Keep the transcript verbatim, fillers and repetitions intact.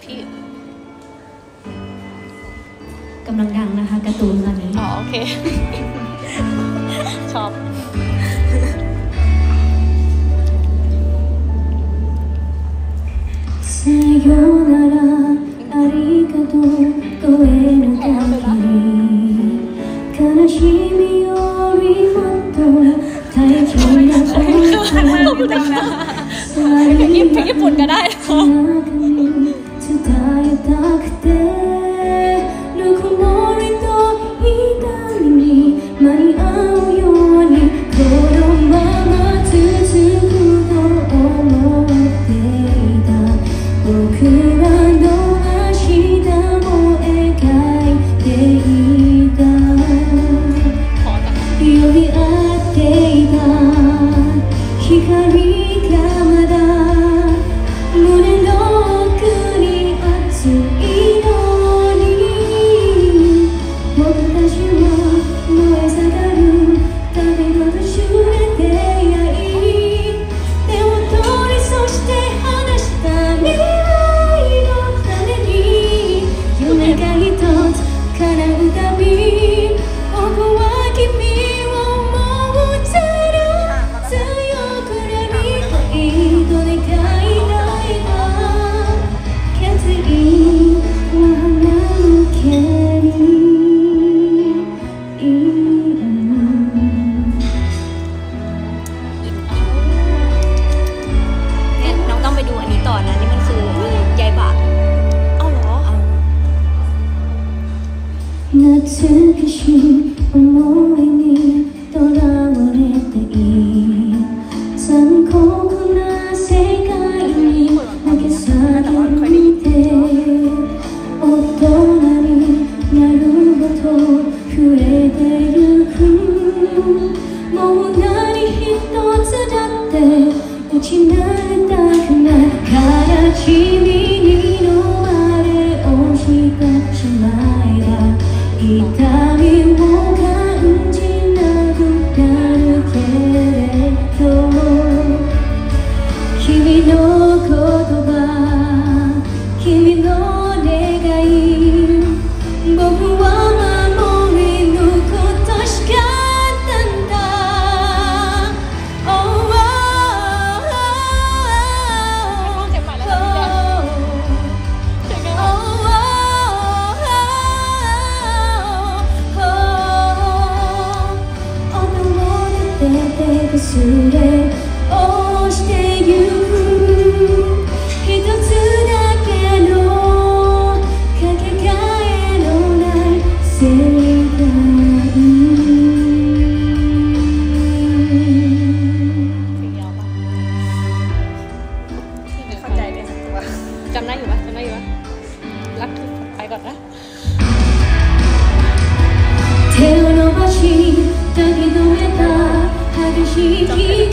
พี่กำลังดังนะคะการ์ตูนตอนนี้อ๋อโอเคชอบさよならありがとう声の限り悲しみよりもっと大事なことだเพลงญี่ปุ่นก็ได้伝えたくてぬくもりと痛みに間に合うようにこのまま続くと思っていた僕らの明日も描いていた呼び合っていた光がまだ胸の奥に熱いのに僕たちは燃え盛る旅の途中で出会い手を取りそして離した未来のために夢が一つ叶うたび僕は君を思うつる強くなりたいと願いたいわ決意は花向けにเนี่ยน้องต้องไปดูอันนี้ต่อนะนี่มันคือยายบาเอาเหรอ懐かしい思いにとらわれていい残酷な世界に投げ下げて大人になるほど増えてゆくもう何一つだって打ち慣れたくないから君に飲まれ落ちてしまえば痛みを感じなくなるけれど君の言葉君の願い僕は守り抜くことしかったんだ Oh, oh, oh, เสียงใหม่แล้วนะเสียงไงวะ忘れ落ちてゆく一つだけのかけがえのない世界เพลงยาวปะไม่เข้าใจเลยสักตัวจำได้อยู่ปะจำได้อยู่ปะรักทุกไปก่อนนะ手を伸ばし抱き留めた激しい